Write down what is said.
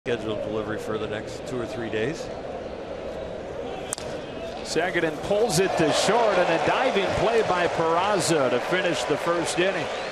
Scheduled delivery for the next 2 or 3 days. Segedin pulls it to short, and a diving play by Peraza to finish the first inning.